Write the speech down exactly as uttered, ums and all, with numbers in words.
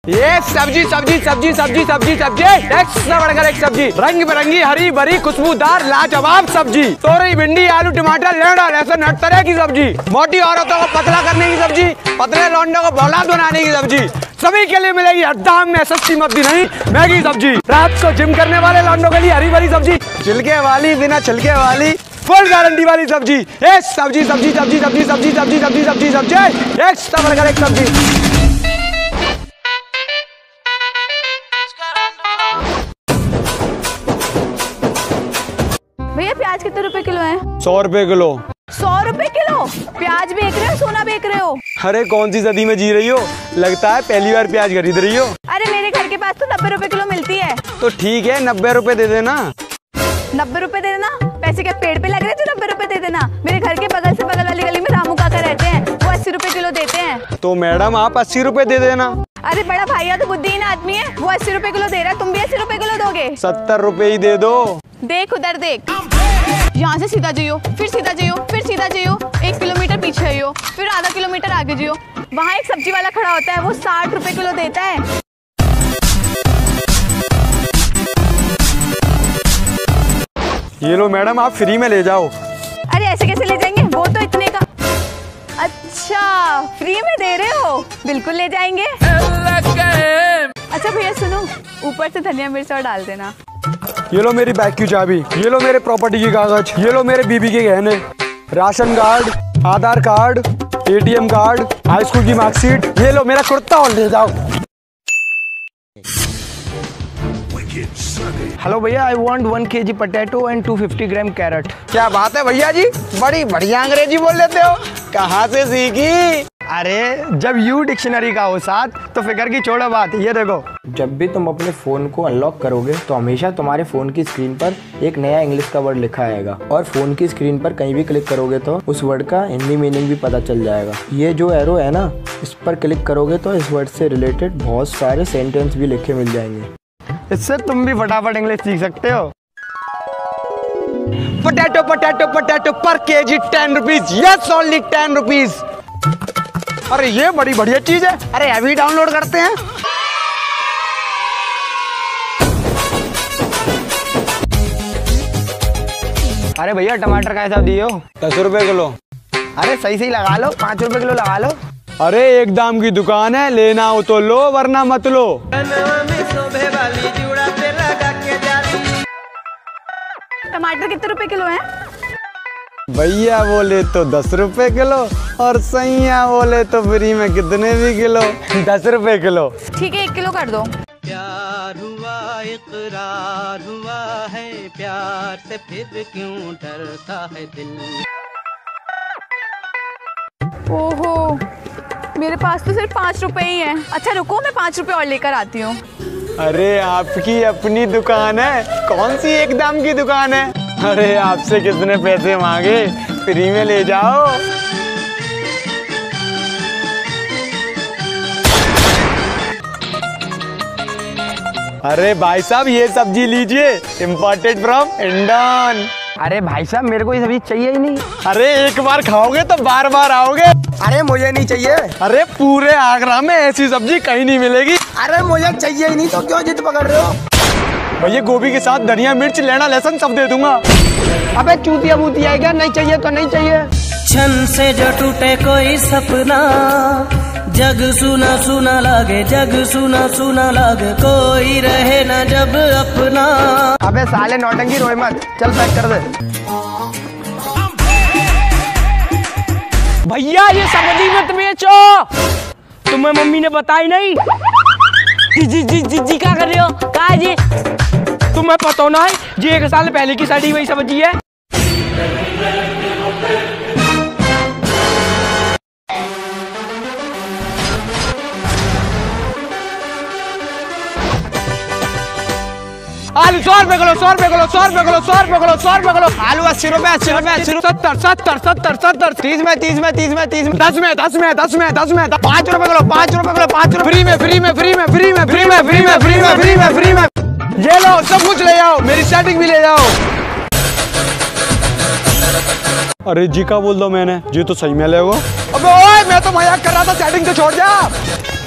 ये सब्जी सब्जी सब्जी सब्जी सब्जी सब्जी एक से बढ़कर एक सब्जी, रंग बिरंगी हरी भरी खुशबूदार लाजवाब सब्जी, तोरई भिंडी आलू टमाटर लेड़ा लहसुन हर तरह की सब्जी, मोटी औरतों को पतला करने की सब्जी, पतले लौंडों को भोलाद बनाने की सब्जी, सभी के लिए मिलेगी हर दाम में, सस्ती मत नहीं मैगी सब्जी। रात को जिम करने वाले लौंडों के लिए हरी भरी सब्जी, छिलके वाली बिना छिलके वाली फुल गारंटी वाली सब्जी। एक सब्जी सब्जी सब्जी सब्जी सब्जी सब्जी सब्जी सब्जी सब्जी एक से बढ़कर एक सब्जी। भैया प्याज कितने रुपए किलो है? सौ रुपए किलो। सौ रुपए किलो प्याज बेच रहे हो, सोना बेच रहे हो? अरे कौन सी सदी में जी रही हो, लगता है पहली बार प्याज खरीद रही हो। अरे मेरे घर के पास तो नब्बे रुपए किलो मिलती है। तो ठीक है नब्बे रुपए दे देना। नब्बे रुपए दे देना? पैसे क्या पेड़ पे लग रहे थे? नब्बे रुपए दे देना। मेरे घर के बगल से बगल वाली गली में रामू काका रहते हैं, वो अस्सी रुपए किलो देते हैं। तो मैडम आप अस्सी रुपए दे देना। अरे बड़ा भैया तो बुद्धिहीन आदमी है, वो अस्सी रुपए किलो दे रहा है, तुम भी अस्सी रुपए किलो दोगे? सत्तर रुपए ही दे दो। देख उधर देख, यहाँ से सीधा जाइयो, फिर सीधा जाइयो, फिर सीधा जाइयो, एक किलोमीटर पीछे आइयो, फिर आधा किलोमीटर आगे जाइयो, वहाँ एक सब्जी वाला खड़ा होता है, वो साठ रुपए किलो देता है। ये लो मैडम आप फ्री में ले जाओ। अरे ऐसे कैसे ले जाएंगे, वो तो इतने का। अच्छा फ्री में दे रहे हो, बिल्कुल ले जाएंगे। अच्छा भैया सुनो, ऊपर से धनिया मिर्च और डाल देना। ये लो मेरी बाइक की चाबी, ये लो मेरे प्रॉपर्टी के कागज, ये लो मेरे बीबी के गहने, ration card, Aadhaar card, ATM card, high school की मार्कशीट, ये लो मेरा कुर्ता और ले जाओ। हेलो भैया, I want one KG potato and two fifty gram carrot. क्या बात है भैया जी, बड़ी बढ़िया अंग्रेजी बोल लेते हो, कहाँ से सीखी? अरे जब यू डिक्शनरी का हो साथ तो फिकर की छोड़ो बात। ये देखो, जब भी तुम अपने फोन को अनलॉक करोगे तो हमेशा तुम्हारे फोन की स्क्रीन पर एक नया इंग्लिश का वर्ड लिखा आएगा, और फोन की स्क्रीन पर कहीं भी क्लिक करोगे तो उस वर्ड का हिंदी मीनिंग भी पता चल जाएगा। ये जो एरो है ना, इस पर क्लिक करोगे तो इस वर्ड से रिलेटेड बहुत सारे सेंटेंस भी लिखे मिल जाएंगे। इससे तुम भी फटाफट इंग्लिश सीख सकते हो। पोटैटो पोटैटो पोटैटो पर KG ten rupees, yes only ten rupees. अरे ये बड़ी बढ़िया चीज है, अरे अभी डाउनलोड करते हैं। अरे भैया टमाटर कैसा दिए हो? दस रुपए किलो। अरे सही सही लगा लो, पाँच रुपए किलो लगा लो। अरे एक दाम की दुकान है, लेना हो तो लो वरना मत लो। टमाटर कितने रुपए किलो है? भैया बोले तो दस रुपए किलो और सैया बोले तो फ्री में कितने भी किलो, दस रुपए किलो। ठीक है एक किलो कर दो। प्यार हुआ इकरार हुआ है, प्यार से फिर क्यों डरता है दिल। ओहो मेरे पास तो सिर्फ पाँच रुपए ही है। अच्छा रुको मैं पाँच रुपए और लेकर आती हूँ। अरे आपकी अपनी दुकान है, कौन सी एक दाम की दुकान है? अरे आपसे कितने पैसे मांगे, फ्री में ले जाओ। अरे भाई साहब ये सब्जी लीजिए, इम्पोर्टेड फ्रॉम इंडोन। अरे भाई साहब मेरे को ये सब्जी चाहिए ही नहीं। अरे एक बार खाओगे तो बार बार आओगे। अरे मुझे नहीं चाहिए। अरे पूरे आगरा में ऐसी सब्जी कहीं नहीं मिलेगी। अरे मुझे चाहिए ही नहीं तो क्यों जिद पकड़ रहे हो? भैया गोभी के साथ धनिया मिर्च लेना लहसुन सब दे दूंगा। अबे चूतिया बूतिया है क्या? नहीं चाहिए तो नहीं चाहिए। क्षण से जो टूटे कोई सपना, जग सुना सुना लागे, जग सुना सुना लागे, कोई रहे ना जब अपना। अबे साले नौटंकी रोए मत, चल पैक कर दे। भैया ये सब्जी मत बेचो, तुम्हें मम्मी ने बताई नहीं? जी जी जी जी जी क्या कर रहे हो? कहा जी तुम्हें पता ना है जी, एक साल पहले की सड़ी हुई सब्जी है। आलू सौ रुपए किलो, सौ रुपए किलो, सौ रुपए किलो, सौ रुपए किलो, सौ रुपए किलो। आलू अस्सी रुपए, अस्सी रुपए, अस्सी रुपए, सत्तर सत्तर सत्तर सत्तर, तीस में तीस में तीस में तीस में, दस में दस में दस में दस में, पाँच रुपए किलो, पाँच रुपए किलो, पाँच रुपए, फ्री में फ्री में फ्री में फ्री में फ्री में फ्री में फ्री में फ्री में फ्री में। ये लो सब कुछ ले जाओ, मेरी सेटिंग भी ले जाओ। अरे जी का बोल दो मैंने, जी तो सही में ले गो। अबे ओए मैं तो मजाक कर रहा था, सेटिंग तो छोड़ जा।